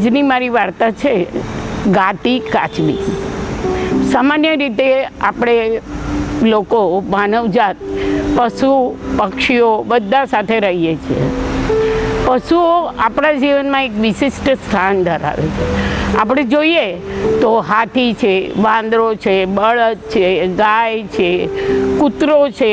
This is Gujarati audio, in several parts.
આજની મારી વાર્તા છે ગાતી કાચબી। સામાન્ય રીતે આપણે લોકો માનવજાત પશુ પક્ષીઓ બધા સાથે રહીએ છીએ। પશુઓ આપણા જીવનમાં એક વિશિષ્ટ સ્થાન ધરાવે છે। આપણે જોઈએ તો હાથી છે, વાંદરો છે, બળદ છે, ગાય છે, કૂતરો છે,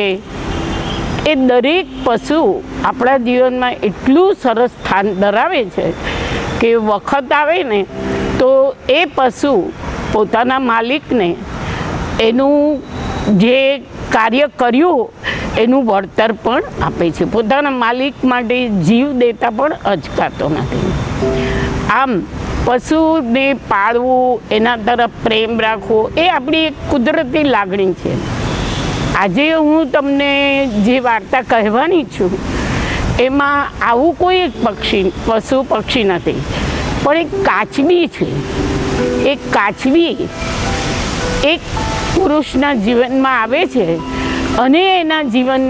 એ દરેક પશુ આપણા જીવનમાં એટલું સરસ સ્થાન ધરાવે છે કે વખત આવે ને તો એ પશુ પોતાના માલિકને એનું જે કાર્ય કર્યું એનું વળતર પણ આપે છે, પોતાના માલિક માટે જીવ દેતા પણ અચકાતો નથી। આમ પશુને પાળવું, એના તરફ પ્રેમ રાખવો એ આપણી એક કુદરતી લાગણી છે। આજે હું તમને જે વાર્તા કહેવાની છું એમાં આવું કોઈ એક પશુ પક્ષી નથી, પણ એક કાચબી છે। એક કાચબી એક પુરુષના જીવનમાં આવે છે અને એના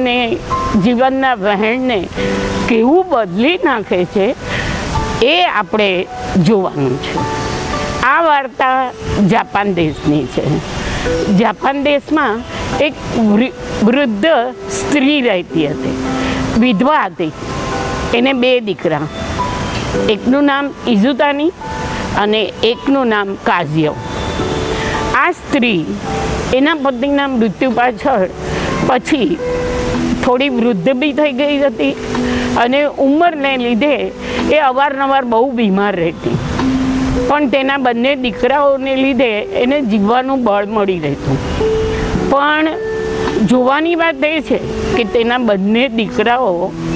જીવનના વહેણને કેવું બદલી નાખે છે એ આપણે જોવાનું છે। આ વાર્તા જાપાન દેશની છે। જાપાન દેશમાં એક વૃદ્ધ સ્ત્રી રહેતી હતી, વિધવા હતી। એને 2 દીકરા, એકનું નામ ઇઝુતાની અને એકનું નામ કાઝિયો। આ સ્ત્રી એના પતિના મૃત્યુ પાછળ પછી થોડી વૃદ્ધ બી થઈ ગઈ હતી અને ઉંમરને લીધે એ અવારનવાર બહુ બીમાર રહેતી, પણ તેના બંને દીકરાઓને લીધે એને જીવવાનું બળ મળી રહેતું। પણ જોવાની વાત એ છે કે તેના બંને દીકરાઓ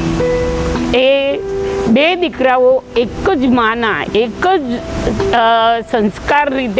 એ 2 દીકરાઓ એક જ માના એક જ સંસ્કાર રીતે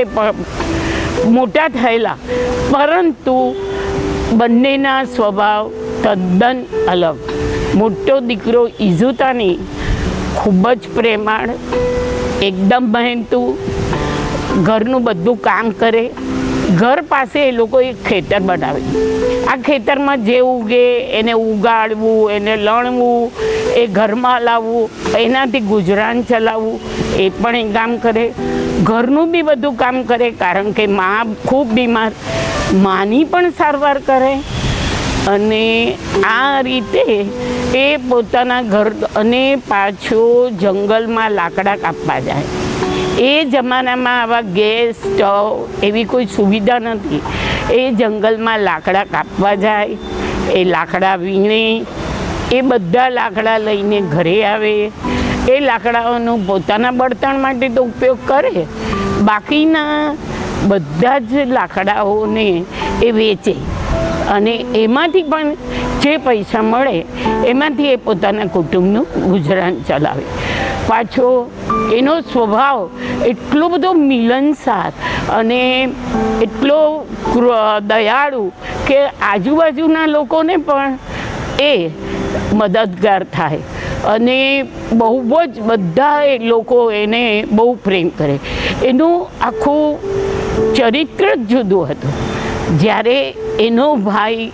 મોટા થયેલા, પરંતુ બંનેના સ્વભાવ તદ્દન અલગ। મોટો દીકરો ઇઝુતાની ખૂબ જ પ્રેમાળ, એકદમ મહેનતુ, ઘરનું બધું કામ કરે। ઘર પાસે એ લોકો એક ખેતર બનાવે, આ ખેતરમાં જે ઉગે એને ઉગાડવું, એને લણવું, એ ઘરમાં લાવવું, એનાથી ગુજરાન ચલાવવું એ પણ એ કામ કરે। ઘરનું બી બધું કામ કરે, કારણ કે મા ખૂબ બીમાર, માની પણ સારવાર કરે। અને આ રીતે એ પોતાના ઘર અને પાછો જંગલમાં લાકડા કાપવા જાય। એ જમાનામાં આવા ગેસ, સ્ટવ એવી કોઈ સુવિધા નથી। એ જંગલમાં લાકડા કાપવા જાય, એ લાકડા વીણે, એ બધા લાકડા લઈને ઘરે આવે। એ લાકડાઓનો પોતાના બળતણ માટે તો ઉપયોગ કરે, બાકીના બધા જ લાકડાઓને એ વેચે અને એમાંથી પણ જે પૈસા મળે એમાંથી એ પોતાના કુટુંબનું ગુજરાન ચલાવે। પાછો એનો સ્વભાવ એટલો બધો મિલનસાર અને એટલો દયાળુ કે આજુબાજુના લોકોને પણ એ મદદગાર થાય અને બહુ જ બધા લોકો એને બહુ પ્રેમ કરે। એનું આખું ચરિત્ર જ જુદું હતું। જ્યારે એનો ભાઈ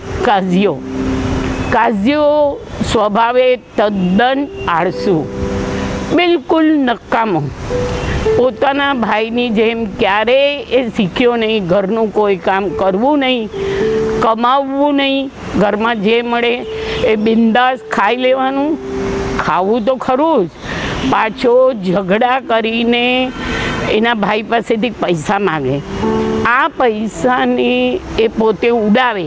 કાઝિયો સ્વભાવે તદ્દન આળસુ, બિલકુલ નકામો, પોતાના ભાઈની જેમ ક્યારેય એ શીખ્યો નહીં। ઘરનું કોઈ કામ કરવું નહીં, કમાવવું નહીં, ઘરમાં જે મળે એ બિંદાસ ખાઈ લેવાનું, ખાવું તો ખરું જ, પાછો ઝઘડા કરીને એના ભાઈ પાસેથી પૈસા માગે। આ પૈસાને એ પોતે ઉડાવે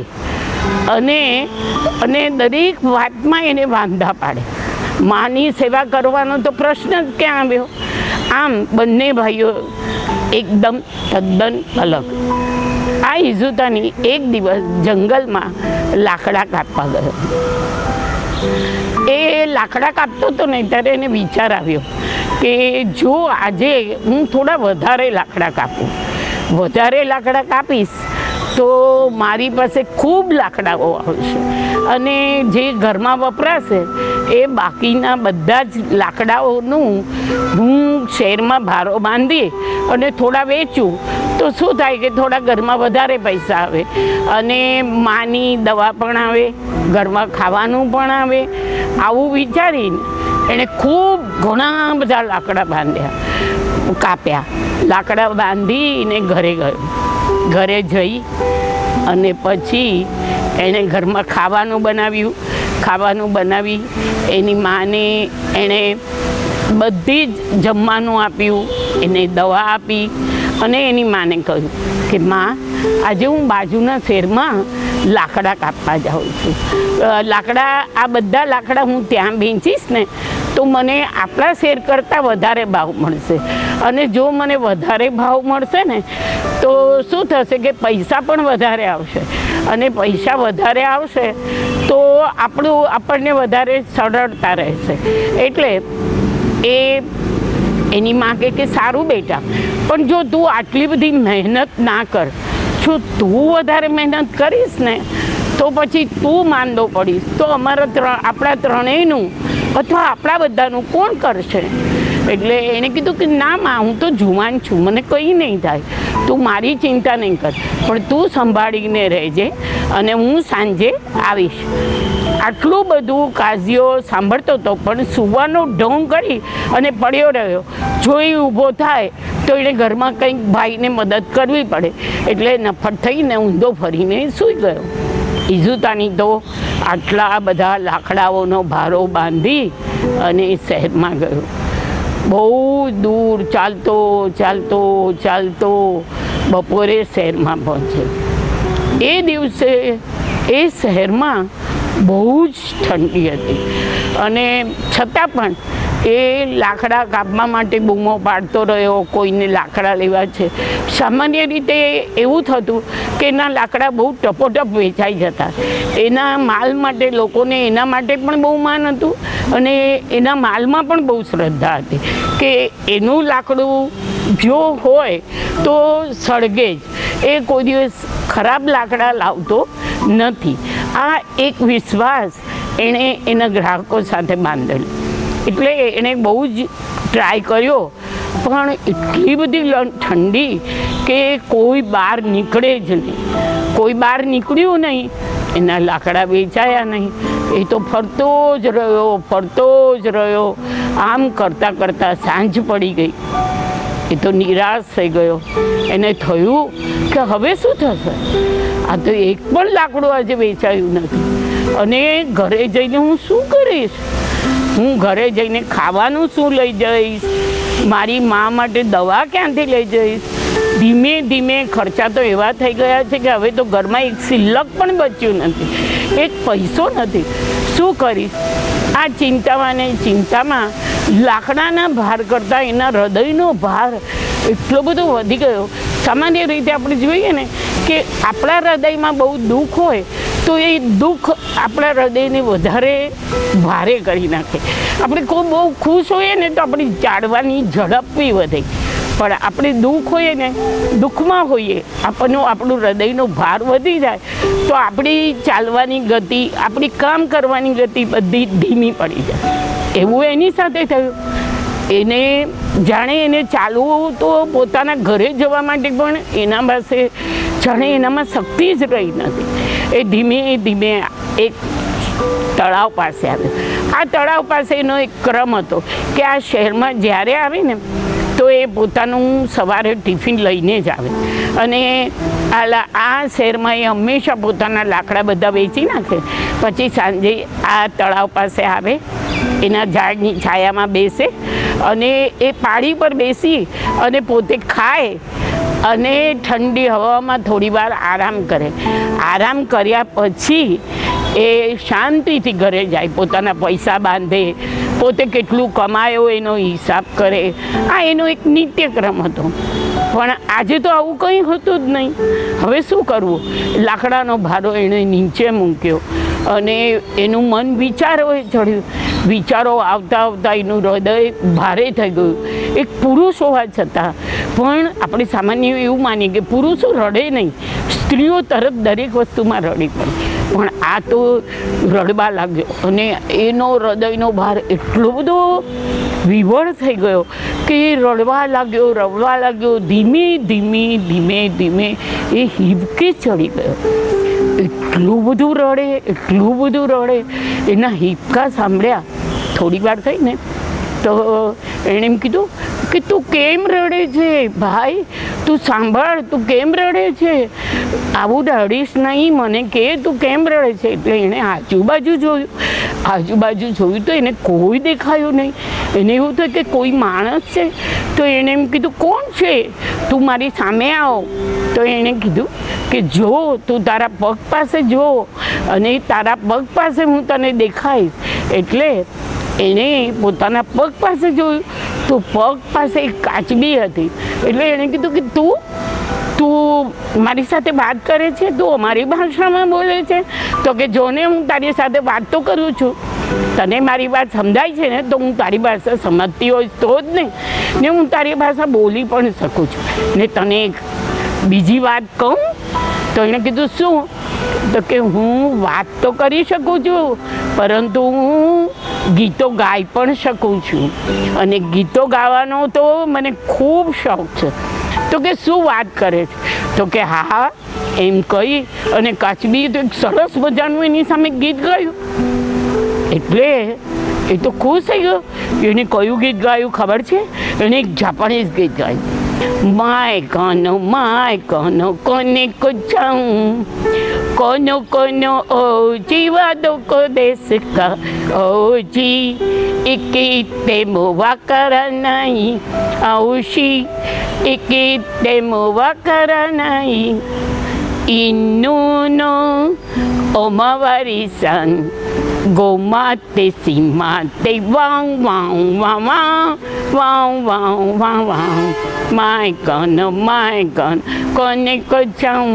અને દરેક વાતમાં એને વાંધા પાડે। માની સેવા કરવાનો તો પ્રશ્ન જ ક્યાં આવ્યો। આમ બંને ભાઈઓ એકદમ તદ્દન અલગ। આ ઇઝુતાની એક દિવસ જંગલમાં લાકડા કાપવા ગયો। એ લાકડા કાપતો હતો ને ત્યારે એને વિચાર આવ્યો કે જો આજે હું થોડા વધારે લાકડા કાપીશ તો મારી પાસે ખૂબ લાકડાઓ આવશે અને જે ઘરમાં વપરાશે એ બાકીના બધા જ લાકડાઓનું હું શહેરમાં ભારો બાંધી અને થોડા વેચું તો શું થાય કે થોડા ઘરમાં વધારે પૈસા આવે અને માની દવા પણ આવે, ઘરમાં ખાવાનું પણ આવે। આવું વિચારીને એણે ખૂબ ઘણા બધા લાકડા બાંધ્યા। કાપ્યા, લાકડા બાંધીને ઘરે ગયો. ઘરે જઈ અને પછી એણે ઘરમાં ખાવાનું બનાવી એની માને એણે બધી જ જમવાનું આપ્યું, એને દવા આપી અને એની માને કહ્યું કે માં, આજે હું બાજુના શહેરમાં લાકડા કાપવા જાઉં છું. આ બધા લાકડા હું ત્યાં વેચીશ ને તો મને આપણા શેર કરતાં વધારે ભાવ મળશે, અને જો મને વધારે ભાવ મળશે ને તો શું થશે કે પૈસા પણ વધારે આવશે, અને પૈસા વધારે આવશે તો આપણને વધારે સરળતા રહેશે. એટલે એની માં કે સારું બેટા, પણ જો તું આટલી બધી મહેનત ના કર, જો તું વધારે મહેનત કરીશ ને તો પછી તું માંદો પડીશ તો આપણા ત્રણેયનું અથવા આપણા બધાનું કોણ કરશે? એટલે એણે કીધું કે ના માં, હું તો જુવાન છું, મને કંઈ નહીં થાય, તું મારી ચિંતા નહીં કર, પણ તું સંભાળીને રહેજે અને હું સાંજે આવીશ. આટલું બધું કાઝીઓ સાંભળતો હતો પણ સુવાનો ઢોંગ કરી અને પડ્યો રહ્યો. જો એ ઊભો થાય તો એણે ઘરમાં કંઈક ભાઈને મદદ કરવી પડે, એટલે નફટ થઈને ઊંધો ફરીને સૂઈ ગયો. ઈઝુતાની તો આટલા બધા લાકડાઓનો ભારો બાંધી અને શહેરમાં ગયો. બહુ દૂર ચાલતો બપોરે શહેરમાં પહોંચ્યો. એ દિવસે એ શહેરમાં બહુ જ ઠંડી હતી, અને છતાં પણ એ લાકડા કાપવા માટે બૂમો પાડતો રહ્યો, કોઈને લાકડા લેવા છે. સામાન્ય રીતે એવું થતું કે એના લાકડા બહુ ટપોટપ વેચાઈ જતા. એના માલ માટે લોકોને એના માટે પણ બહુ માન હતું, અને એના માલમાં પણ બહુ શ્રદ્ધા હતી કે એનું લાકડું જો હોય તો સળગે જ, એ કોઈ દિવસ ખરાબ લાકડા લાવતો નથી. આ એક વિશ્વાસ એણે એના ગ્રાહકો સાથે બાંધેલો. એટલે એણે બહુ જ ટ્રાય કર્યો, પણ એટલી બધી ઠંડી કે કોઈ બહાર નીકળે જ નહીં. કોઈ બહાર નીકળ્યું નહીં, એના લાકડા વેચાયા નહીં. એ તો ફરતો જ રહ્યો. આમ કરતાં સાંજ પડી ગઈ. એ તો નિરાશ થઈ ગયો. એને થયું કે હવે શું થશે? આ તો એક પણ લાકડું આજે વેચાયું નથી, અને ઘરે જઈને હું શું કરીશ? હું ઘરે જઈને ખાવાનું શું લઈ જઈશ? મારી મા માટે દવા ક્યાંથી લઈ જઈશ? ધીમે ધીમે ખર્ચા તો એવા થઈ ગયા છે કે હવે તો ઘરમાં એક સિલક પણ બચ્યું નથી, એક પૈસો નથી. શું કરીશ? આ ચિંતામાં લાકડાના ભાર કરતાં એના હૃદયનો ભાર એટલો બધો વધી ગયો. સામાન્ય રીતે આપણે જોઈએ ને કે આપણા હૃદયમાં બહુ દુઃખ હોય તો એ દુઃખ આપણા હૃદયને વધારે ભારે કરી નાખે. આપણે કોઈ બહુ ખુશ હોઈએ ને તો આપણી ચાલવાની ઝડપ બી વધે, પણ આપણે દુઃખમાં હોઈએ, આપણું હૃદયનો ભાર વધી જાય તો આપણી ચાલવાની ગતિ, આપણી કામ કરવાની ગતિ બધી ધીમી પડી જાય. એવું એની સાથે થયું. જાણે ચાલવું તો પોતાના ઘરે જવા માટે પણ એના પાસે એનામાં શક્તિ જ રહી નથી. એ ધીમે ધીમે એક તળાવ પાસે આવ્યો. આ તળાવ પાસે એનો એક ક્રમ હતો કે આ શહેરમાં જ્યારે આવે ને તો એ પોતાનું સવારે ટિફિન લઈને જ આવે, અને આ શહેરમાં એ હંમેશા પોતાના લાકડા બધા વેચી નાખે. પછી સાંજે આ તળાવ પાસે આવે, એના ઝાડની છાયામાં બેસે, અને એ પાળી પર બેસી અને પોતે ખાય અને ઠંડી હવામાં થોડી વાર આરામ કરે. આરામ કર્યા પછી એ શાંતિથી ઘરે જાય, પોતાના પૈસા બાંધે, પોતે કેટલું કમાયો એનો હિસાબ કરે. આ એનો એક નિત્યક્રમ હતો. પણ આજે તો આવું કંઈ હતું જ નહીં. હવે શું કરવું? લાકડાનો ભારો એણે નીચે મૂક્યો અને એનું મન વિચારોએ ચડ્યું. વિચારો આવતા એનું હૃદય ભારે થઈ ગયું. એક પુરુષ હોવા છતાં પણ આપણે સામાન્ય એવું માનીએ કે પુરુષો રડે નહીં, સ્ત્રીઓ તરત દરેક વસ્તુમાં રડી પડે. પણ આ તો રડવા લાગ્યો, અને એનો હૃદયનો ભાર એટલો બધો વિવળ થઈ ગયો કે રડવા લાગ્યો. ધીમે ધીમે એ હિબકે ચડી ગયો. એટલું બધું રડે. એના હિબકા સાંભળ્યા થોડી વાર થઈને તો એણે એમ કીધું કે તું કેમ રડે છે ભાઈ, તું સાંભળ, તું કેમ રડે છે, આવું રડીશ નહીં, મને કે તું કેમ રડે છે. એટલે એણે આજુબાજુ જોયું તો એને કોઈ દેખાયું નહીં. એને એવું થયું કે કોઈ માણસ છે. તો એણે એમ કીધું કોણ છે, તું મારી સામે આવો. તો એણે કીધું કે જો તું તારા પગ પાસે જો, અને તારા પગ પાસે હું તને દેખાઈશ. એટલે એણે પોતાના પગ પાસે જોયું તો પગ પાસે એક કાચબી હતી. એટલે એણે કીધું કે તું મારી સાથે વાત કરે છે, તું અમારી ભાષામાં બોલે છે. તો કે જોને હું તારી સાથે વાત તો કરું છું, તને મારી વાત સમજાય છે ને, તો હું તારી ભાષા સમજતી હોય તો જ નહીં ને હું તારી ભાષા બોલી પણ શકું છું. ને તને એક બીજી વાત કહું. તો એણે કીધું શું? તો કે હું વાત તો કરી શકું છું, પરંતુ હું ગીતો ગાઈ પણ શકું છું, અને ગીતો ગાવાનો તો મને ખૂબ શોખ છે. તો કે શું વાત કરે છે? તો કે હા એમ કહી અને કાચબી તો એક સરસ મજાનું એની સામે ગીત ગાયું. એટલે એ તો ખુશ થઈ ગયો. એને કયું ગીત ગાયું ખબર છે? એને એક જાપાનીઝ ગીત ગાયું. માય કોનો કોને કુછાઉં, કોનો કોનો ઓજી વાદો કો દેશ કા ઓજી ઇકીતે મોવા કરા નહીં આઉશી ઇકીતે મોવા કરા નહીં ઇન્નુનો ઓમાવારીસાન ગોમાતે સીમાતે વાં વાં વાં વાં વાં વાં વાં વાં માય ગન કોને કચાઉં.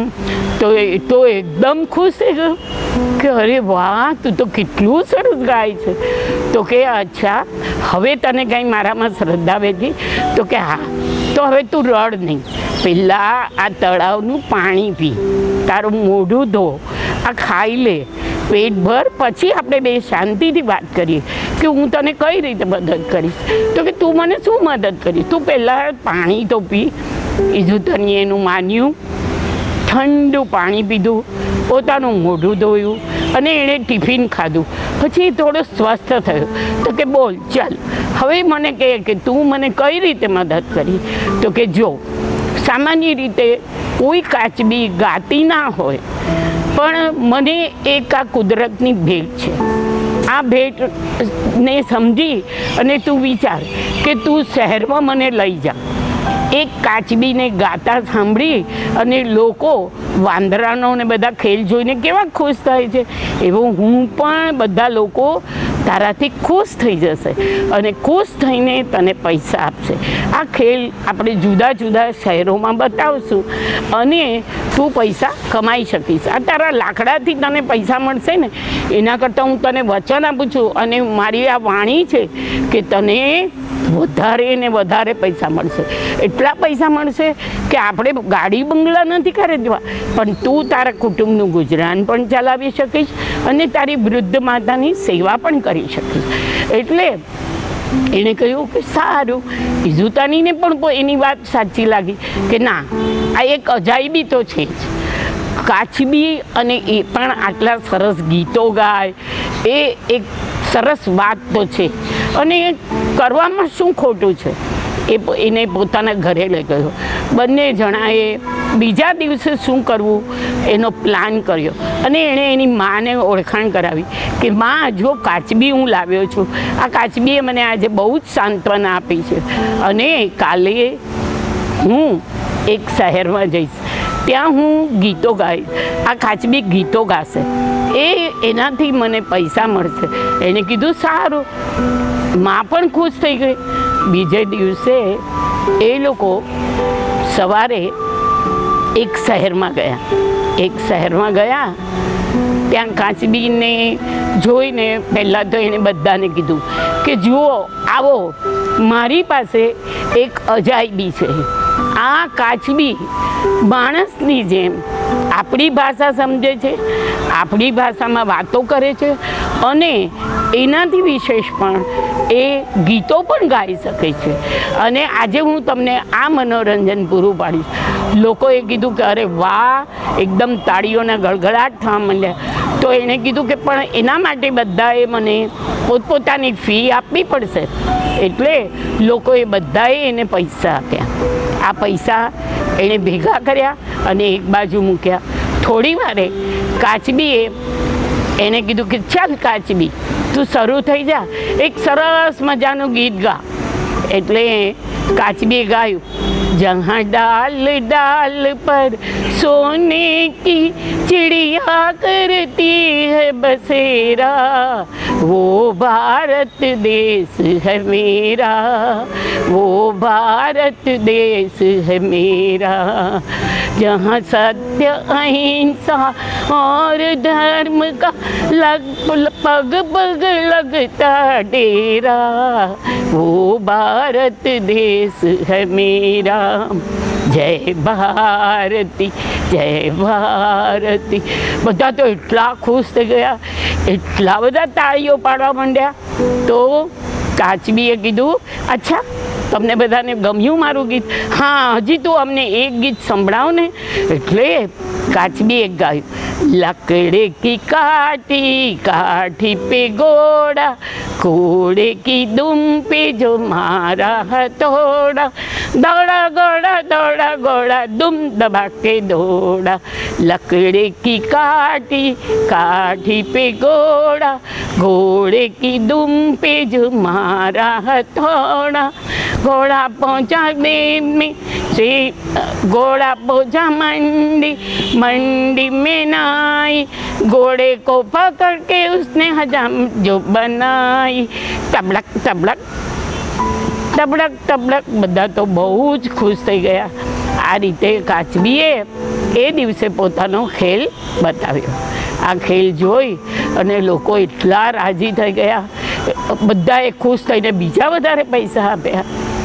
તો એકદમ ખુશ થઈ ગયો કે અરે વાહ, તું તો કેટલું સરસ ગાય છે. તો કે અચ્છા, હવે તને કંઈ મારામાં શ્રદ્ધા બેઠી? તો કે હા. તો હવે તું રડ નહીં, પહેલાં આ તળાવનું પાણી પી, તારું મોઢું ધો, આ ખાઈ લે પેટ ભર, પછી આપણે બે શાંતિથી વાત કરીએ કે હું તને કઈ રીતે મદદ કરીશ. તો કે તું મને શું મદદ કરીશ? તું પહેલાં પાણી તો પી. ઇઝુતનીએ એનું માન્યું, ઠંડુ પાણી પીધું, પોતાનું મોઢું ધોયું અને એણે ટિફિન ખાધું. પછી થોડો સ્વસ્થ થયો. તો કે બોલ ચાલ, હવે મને કહે કે તું મને કઈ રીતે મદદ કરી. તો કે જો સામાન્ય રીતે કોઈ કાચબી ગાતી ના હોય, પણ મને એક આ કુદરતની ભેટ છે. આ ભેટને સમજી અને તું વિચાર કે તું શહેરમાં મને લઈ જા. એક કાચબીને ગાતા સાંભળી અને લોકો વાંદરાનો ને બધા ખેલ જોઈને કેવા ખુશ થાય છે, એવું હું પણ બધા લોકો તારાથી ખુશ થઈ જશે અને ખુશ થઈને તને પૈસા આપશે. આ ખેલ આપણે જુદા જુદા શહેરોમાં બતાવશું અને તું પૈસા કમાઈ શકીશ. આ તારા લાકડાથી તને પૈસા મળશે ને, એના કરતાં હું તને વચન આપું છું અને મારી આ વાણી છે કે તને વધારે ને વધારે પૈસા મળશે. એટલા પૈસા મળશે કે આપણે ગાડી બંગલા નથી ખરીદવા, પણ તું તારા કુટુંબનું ગુજરાન પણ ચલાવી શકીશ અને તારી વૃદ્ધ માતાની સેવા પણ કરી શકીશ. એટલે એણે કહ્યું કે સારું. ઇઝુતાનીને પણ એની વાત સાચી લાગી કે ના, આ એક અજાયબી તો છે જ. કાચબી અને એ પણ આટલા સરસ ગીતો ગાય, એ એક સરસ વાત તો છે અને એ કરવામાં શું ખોટું છે. એને પોતાના ઘરે લઈ ગયો. બંને જણાએ બીજા દિવસે શું કરવું એનો પ્લાન કર્યો અને એણે એની માને ઓળખાણ કરાવી કે માં, જો કાચબી હું લાવ્યો છું, આ કાચબીએ મને આજે બહુ જ સાંત્વના આપી છે અને કાલે હું એક શહેરમાં જઈશ, ત્યાં હું ગીતો ગાઈશ. આ કાચબી ગીતો ગાશે, એનાથી મને પૈસા મળશે. એણે કીધું સારું. માં પણ ખુશ થઈ ગઈ. બીજે દિવસે એ લોકો સવારે એક શહેરમાં ગયા. ત્યાં કાચબીને જોઈને પહેલાં તો એણે બધાને કીધું કે જુઓ, આવો, મારી પાસે એક અજાયબી છે. આ કાચબી માણસની જેમ આપણી ભાષા સમજે છે, આપણી ભાષામાં વાતો કરે છે અને એનાથી વિશેષ પણ એ ગીતો પણ ગાઈ શકે છે. અને આજે હું તમને આ મનોરંજન પૂરું પાડીશ. લોકોએ કીધું કે અરે વાહ, એકદમ તાળીઓના ગળગળાટ થવા માંડ્યા. તો એણે કીધું કે પણ એના માટે બધાએ મને પોતપોતાની ફી આપવી પડશે. એટલે લોકોએ બધાએ એને પૈસા આપ્યા. આ પૈસા એણે ભેગા કર્યા અને એક બાજુ મૂક્યા. થોડી વારે કાચબીએ એને કીધું કે ચાલ કાચબી, તું શરૂ થઈ જા, એક સરસ મજાનું ગીત ગા. એટલે કાચબીએ ગાયું, जहाँ डाल डाल पर सोने की चिड़िया करती है बसेरा, वो भारत देश है मेरा, वो भारत देश है मेरा, जहाँ सत्य अहिंसा और धर्म का पग पग लगता डेरा, वो भारत देश है मेरा. जय भारती जय भारતી. બધા તો એટલા ખુશ થઈ ગયા, એટલા બધા તાળીઓ પાડવા માંડ્યા. તો કાચબીએ કીધું, અચ્છા તમને બધાને ગમ્યું મારું ગીત? હા, હજી તું અમને એક ગીત સંભળાવ ને. એટલે કાચબીએ ગાયું, लकड़े की काटी काठी पे घोड़ा, घोड़े की दुम पे जो मारा हथौड़ा, दौड़ा घोड़ा दौड़ा घोड़ा दुम दबा के दौड़ा, लकड़े की काटी काठी पे घोड़ा, घोड़े की दुम पे जो मारा हथौड़ा, घोड़ा पहुँचा देव में से घोड़ा पहुँचा मंडी, मंडी में नाई, घोड़े को पकड़ के उसने हजाम जो बनाई. तबड़क तबड़क तबड़क तबड़क. બધા તો બહુ જ ખુશ થઈ ગયા. આ રીતે કાચબીએ એ દિવસે પોતાનો ખેલ બતાવ્યો. આ ખેલ જોઈ અને લોકો એટલા રાજી થઈ ગયા, બધાએ ખુશ થઈને બીજા વધારે પૈસા આપ્યા.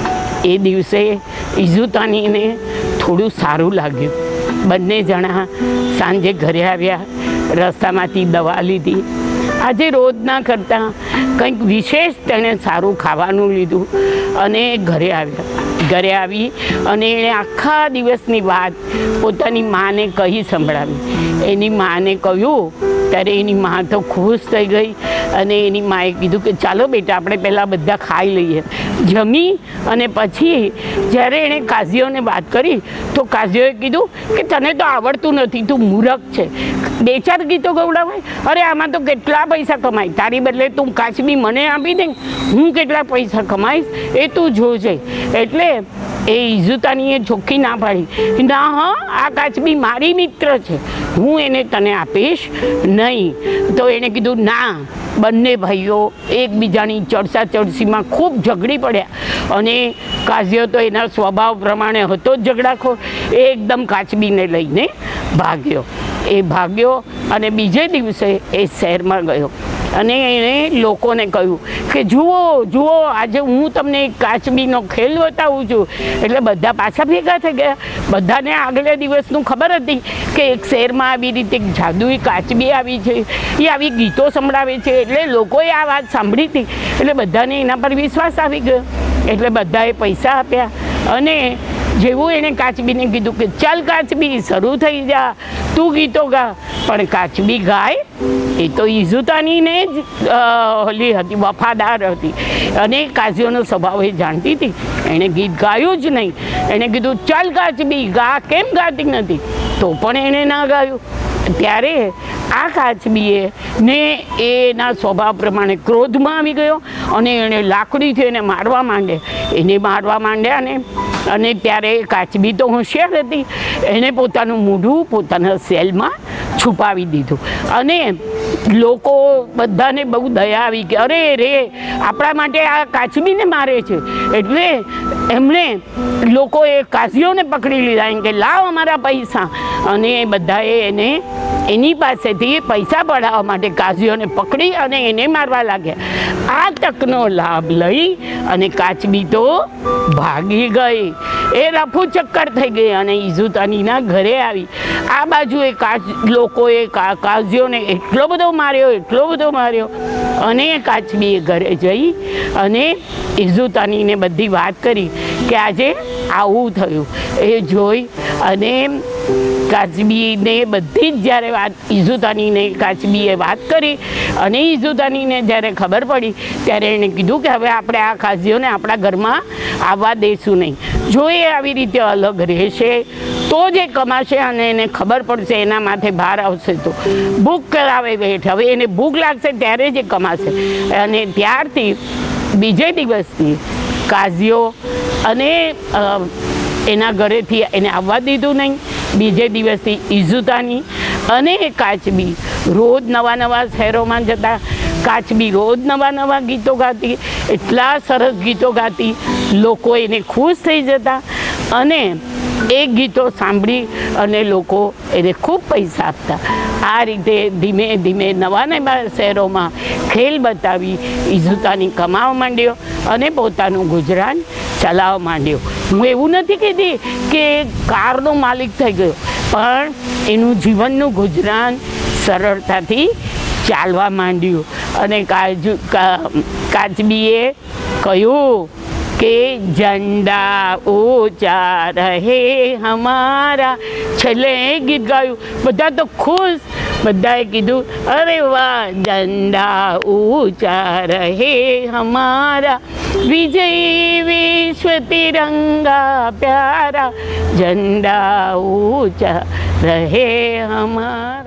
એ દિવસે ઈઝુતાનીને થોડું સારું લાગ્યું. બંને જણા સાંજે ઘરે આવ્યા, રસ્તામાંથી દવા લીધી. આજે રોજના કરતાં કંઈક વિશેષ તેણે સારું ખાવાનું લીધું અને ઘરે આવ્યા. ઘરે આવી અને એણે આખા દિવસની વાત પોતાની માને કહી સંભળાવી. એની માને કહ્યું ત્યારે એની મા તો ખુશ થઈ ગઈ અને એની માએ કીધું કે ચાલો બેટા આપણે પહેલાં બધા ખાઈ લઈએ. જમી અને પછી જ્યારે એણે કાઝીઓને વાત કરી તો કાઝીઓએ કીધું કે તને તો આવડતું નથી, તું મૂરખ છે, 2-4 ગીતો ગવડાવાય, અરે આમાં તો કેટલા પૈસા કમાય, તારી બદલે તું કાચબી મને આપી દે, હું કેટલા પૈસા કમાઈશ એ તું જોજે. એટલે એ ઈઝુતાનીએ ચોખ્ખી ના પાડી, ના હા, આ કાચબી મારી મિત્ર છે, હું એને તને આપીશ નહીં. તો એણે કીધું ના. બંને ભાઈઓ એકબીજાની ચડસા ચડસીમાં ખૂબ ઝઘડી પડ્યા અને કાઝીઓ તો એના સ્વભાવ પ્રમાણે હતો જ ઝઘડાખોર. એકદમ કાચબીને લઈને ભાગ્યો. એ ભાગ્યો અને બીજે દિવસે એ શહેરમાં ગયો અને એણે લોકોને કહ્યું કે જુઓ જુઓ, આજે હું તમને એક કાચબીનો ખેલ બતાવું છું. એટલે બધા પાછા ભેગા થઈ ગયા. બધાને આગલા દિવસનું ખબર હતી કે એક શહેરમાં આવી રીતે જાદુઈ કાચબી આવી છે, એ આવી ગીતો સંભળાવે છે. એટલે લોકોએ આ વાત સાંભળી હતી એટલે બધાને એના પર વિશ્વાસ આવી ગયો. એટલે બધાએ પૈસા આપ્યા અને જેવું એણે કાચબીને કીધું કે ચાલ કાચબી શરૂ થઈ જા, તું ગીતો ગા. પણ કાચબી ગાય એ તો ઈઝુતાનીને જ હોલી હતી, વફાદાર હતી અને કાઝીઓનો સ્વભાવ એ જાણતી હતી. એણે ગીત ગાયું જ નહીં. એણે કીધું ચાલ કાચબી ગા, કેમ ગાતી નથી? તો પણ એણે ના ગાયું. ત્યારે આ કાચબીએ ને એના સ્વભાવ પ્રમાણે ક્રોધમાં આવી ગયો અને એણે લાકડીથી એને મારવા માંડે. એને મારવા માંડ્યા ને અને ત્યારે કાચબી તો હોશિયાર હતી. એણે પોતાનું મોઢું પોતાના સેલમાં છુપાવી દીધું અને લોકો બધાને બહુ દયા આવી કે અરે રે, આપણા માટે આ કાચબીને મારે છે. એટલે એમણે લોકોએ કાઝીઓને પકડી લીધા એમ કે લાવ અમારા પૈસા. અને બધાએ એને એની પાસેથી પૈસા પડાવવા માટે કાઝીઓને પકડી અને એને મારવા લાગ્યા. આ તકનો લાભ લઈ અને કાચબી તો ભાગી ગઈ. એ રફુ ચક્કર થઈ ગઈ અને ઈઝુતાનીના ઘરે આવી. આ બાજુ એ લોકોએ કાઝીઓને એટલો બધો માર્યો અને કાચબીએ ઘરે જઈ અને ઈઝુતાનીને બધી વાત કરી કે આજે આવું થયું. એ જોઈ અને કાચબીને બધી જ જ્યારે વાત ઈસુતાનીને કાચબીએ વાત કરી અને ઈસુતાનીને જ્યારે ખબર પડી ત્યારે એણે કીધું કે હવે આપણે આ કાઝીઓને આપણા ઘરમાં આવવા દઈશું નહીં. જો એ આવી રીતે અલગ રહેશે તો જ એ કમાશે અને એને ખબર પડશે એના માથે ભાર આવશે તો ભૂખ કરાવે વેઠ. હવે એને ભૂખ લાગશે ત્યારે જ એ કમાશે. અને ત્યારથી બીજે દિવસથી કાઝીઓ અને એના ઘરેથી એને આવવા દીધું નહીં. બીજે દિવસથી ઈસુતાની અને કાચબી રોજ નવા નવા શહેરોમાં જતા. કાચબી રોજ નવા નવા ગીતો ગાતી, એટલા સરસ ગીતો ગાતી, લોકો એને ખુશ થઈ જતા અને એ ગીતો સાંભળી અને લોકો એને ખૂબ પૈસા આપતા. આ રીતે ધીમે ધીમે નવા નવા શહેરોમાં ખેલ બતાવી ઈસુતાની કમાવા માંડ્યો અને પોતાનું ગુજરાન ચલાવવા માંડ્યો. હું એવું નથી કહેતી કે કારનો માલિક થઈ ગયો, પણ એનું જીવનનું ગુજરાન સરળતાથી ચાલવા માંડ્યું. અને કાચબીએ કહ્યું કે ઝંડા ઊંચા રહે હમારા. છેલ્લે ગીત ગાયું, બધા તો ખુશ. બધાએ કીધું અરે વાહ, ઝંડા ઊંચા રહે હમારા, વિજય વિશ્વ તિરંગા પ્યારા, ઝંડા ઊંચા રહે હમારા.